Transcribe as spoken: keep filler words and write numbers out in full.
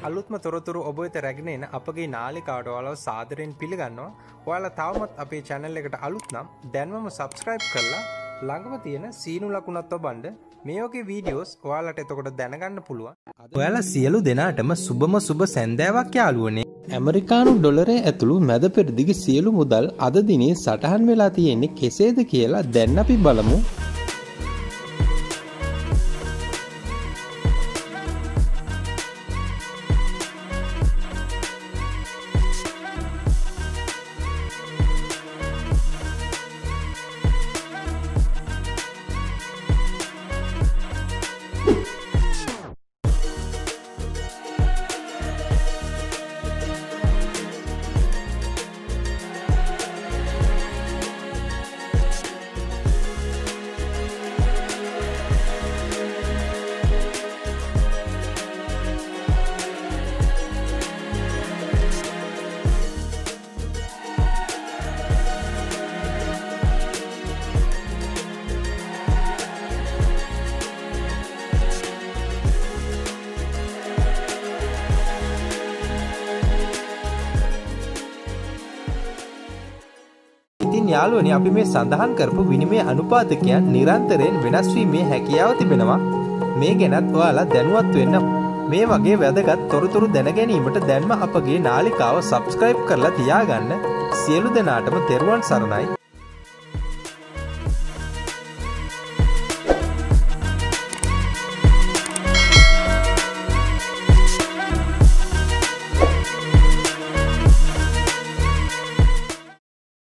අලුත්ම තොරතුරු ඔබ වෙත රැගෙන එන අපගේ නාලිකාවට ඔයාලව සාදරයෙන් පිළිගන්නවා. ඔයාලා තවමත් අපේ channel එකට අලුත් නම් දැන්වම subscribe කරලා ළඟම තියෙන සීනු ලකුණත් ඔබන්න මේ වගේ වීඩියෝස් ඔයාලට එතකොට දැනගන්න පුළුවන්. ඔයාලා සියලු දෙනාටම සුබම සුබ සැන්දෑවක් යාළුවනේ. ඇමරිකානු ඩොලරය ඇතුළු මැද පෙරදිග සියලු මුදල් අද දිනේ සටහන් වෙලා තියෙන්නේ කෙසේද කියලා දැන් අපි බලමු. ඉතින් යාළුවනේ අපි මේ සඳහන් කරපු විනිමය අනුපාතකයන් නිරන්තරයෙන් වෙනස් වීමේ හැකියාව තිබෙනවා. මේ ගැනත් ඔයාලා දැනුවත් වෙන්න. මේ වගේ වැදගත් තොරතුරු දැන ගැනීමට දැන්ම අපගේ නාලිකාව subscribe කරලා තියාගන්න. සියලු දෙනාටම තෙරුවන් සරණයි.